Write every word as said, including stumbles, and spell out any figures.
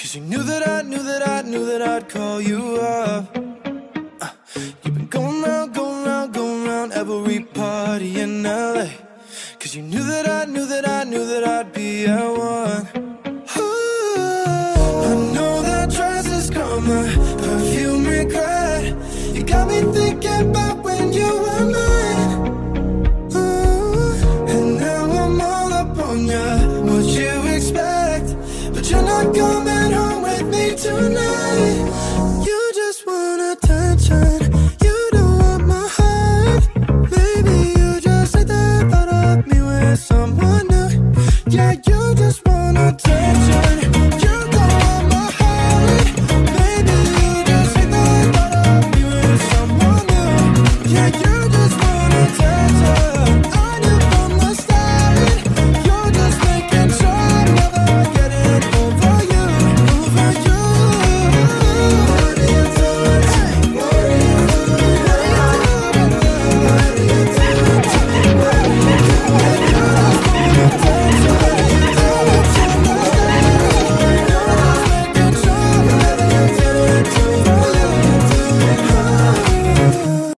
Cause you knew that I, knew that I, knew that I'd call you up. uh, You've been going round, going round, going round every party in L A. Cause you knew that I, knew that I, knew that I'd be at one. Ooh, I know that dress is karma, perfume regret. You got me thinking about when you were mine. Ooh, and now I'm all up on ya. What you expect? But you're not coming home with me tonight.